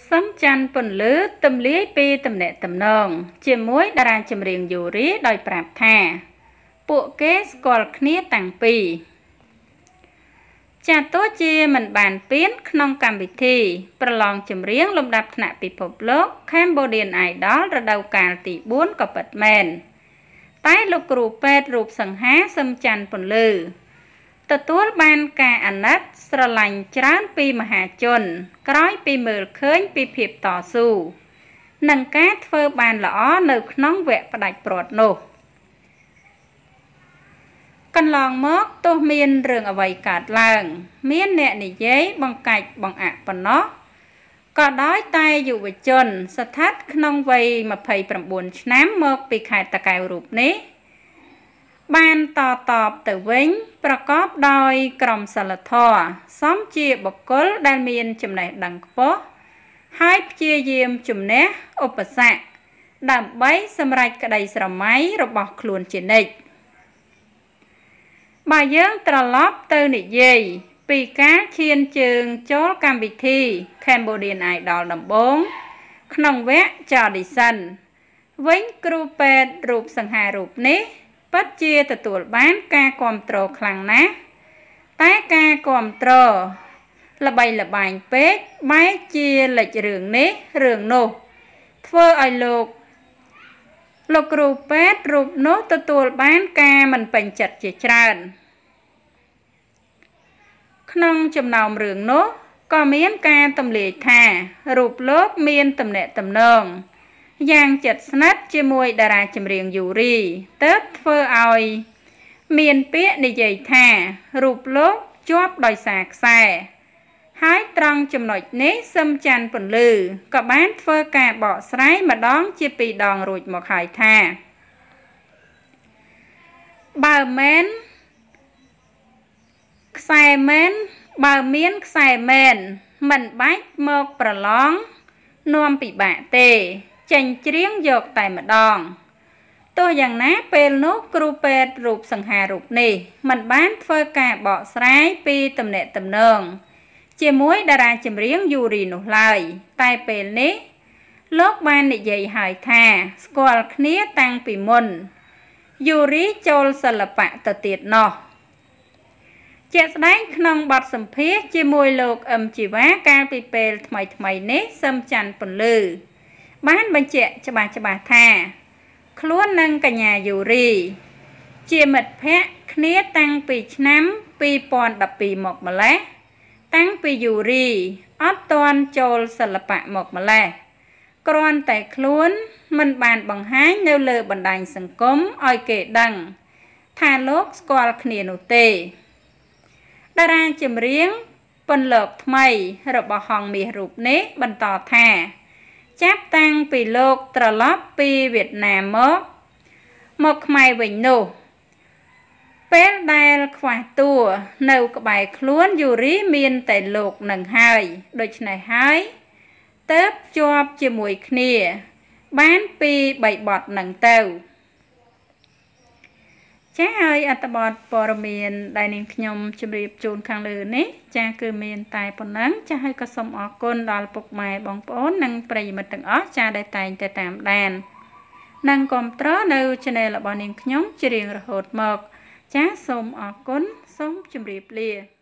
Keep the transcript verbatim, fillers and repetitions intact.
សំច័ន្ទពន្លឺទំលាយពីតំណែងតំណងជាមួយតារាចម្រៀងយូរីដោយប្រាប់ថាពួកគេស្គាល់គ្នាតាំងពីចាទោះជាមិនបានពានក្នុងកម្មវិធីប្រឡងចម្រៀងលំដាប់ថ្នាក់ពិភពលោក Cambodian Idol រដូវកាលទីបួនក៏ពិតមែនតែលោកគ្រូពេទ្យរូបសង្ហាសំច័ន្ទពន្លឺទទួលបានការអាណិតស្រឡាញ់ច្រើនពីមហាជនក្រោយពីមើលឃើញពីភាពតស៊ូនិងការធ្វើបានល្អនៅក្នុងវគ្គផ្ដាច់ព្រាត់នោះកន្លងមកទោះមានរឿងអ្វីកើតឡើងមានអ្នកនិយាយបង្កាច់បង្អាក់ប៉ុណ្ណោះក៏ដោយតែយុវជនស្ថិតក្នុងវ័យម្ភៃប្រាំបួនឆ្នាំមកពីខេត្តតាកែវរូបនេះបានតតបទៅវិញប្រកបដោយក្រមសីលធម៌សមជាបុគ្គលដែលមានចំណេះដឹងខ្ពស់ហើយព្យាយាមជំនះឧបសគ្គដើម្បីសម្រេចក្តីស្រមៃរបស់ខ្លួនជានិច្ចបើយើងត្រឡប់ទៅនិយាយពីការឈានជើងចូលកម្មវិធី Cambodian Idol ដំបូងក្នុងវគ្គ Audition វិញគ្រូពេទ្យរូបសង្ហារូបនេះពិតជាទទួលបានការគាំទ្រខ្លាំងណាស់តែការគាំទ្រល្បីល្បាញពេកបែរជាលេចរឿងនេះរឿងនោះធ្វើឲ្យលោកលោកគ្រូពេទ្យរូបនោះទទួលបានការមិនពេញចិត្តជាច្រើនក្នុងចំណោមរឿងនោះក៏មានការទម្លាយថារូបលោកមានទំនាក់ទំនងយ៉ាងជិតស្និទ្ធជាមួយតារាចម្រៀងយូរីទើបធ្វើឲ្យមានពាក្យនិយាយថារូបលោកជាប់ដោយសារខ្សែហើយត្រង់ចំណុចនេះសំច័ន្ទពន្លឺក៏បានធ្វើការបកស្រាយម្ដងជាពីរដងរួចមកហើយថាបើមែនខ្សែមែនបើមានខ្សែមែនមិនបាច់មកប្រឡងនាំពិបាកទេចេញច្រៀងយកតែម្ដងទោះយ៉ាងណាពេលនោះគ្រូពេទ្យរូបសង្ហារូបនេះមិនបានធ្វើការបកស្រាយពីទំនាក់ទំនងជាមួយតារាចម្រៀងយូរីនោះឡើយតែពេលនេះលោកបាននិយាយហើយថាស្គាល់គ្នាតាំងពីមុនយូរីចូលសិល្បៈទៅទៀតណោះជាក់ស្ដែងក្នុងបទសម្ភាសន៍ជាមួយលោកអឹមជីវ៉ាកាលពីពេលថ្មីថ្មីនេះសំច័ន្ទពន្លឺបានបញ្ជាក់ច្បាស់ច្បាស់ថាខ្លួននិងកញ្ញាយូរីជាមិត្តភក្តិគ្នាតាំងពីឆ្នាំពីរពាន់ដប់ពីរមកម្លេះតាំងពីយូរីអត់ទាន់ចូលសិល្បៈមកម្លេះគ្រាន់តែខ្លួនមិនបានបង្ហាញនៅលើបណ្ដាញសង្គមឲ្យគេដឹងថាលោកស្គាល់គ្នានោះទេតារាចម្រៀងពន្លកថ្មីរបស់ហងមាសរូបនេះបន្តថាចាប់តាំងពីលោកត្រឡប់ពីវៀតណាមមកមកខ្មែរវិញនោះពេលដែលខ្វះតួនៅក្បែរខ្លួនយូរីមានតែលោកនឹងហើយដូច្នេះហើយទើបជាប់ជាមួយគ្នាបានពីបីបទនឹងទៅចាហើយអត្ថបទព័ត៌មានដែលនាងខ្ញុំជម្រាបជូនខាងលើនេះចាគឺមានតែប៉ុណ្ណឹងចាហើយក៏សូមអរគុណដល់ពុកម៉ែបងប្អូននិងប្រិយមិត្តទាំងអស់ចាដែលតែងតែតាមដាននិងគាំទ្រនៅ Channel របស់នាងខ្ញុំជារៀងរហូតមកចាសូមអរគុណសូមជម្រាបលា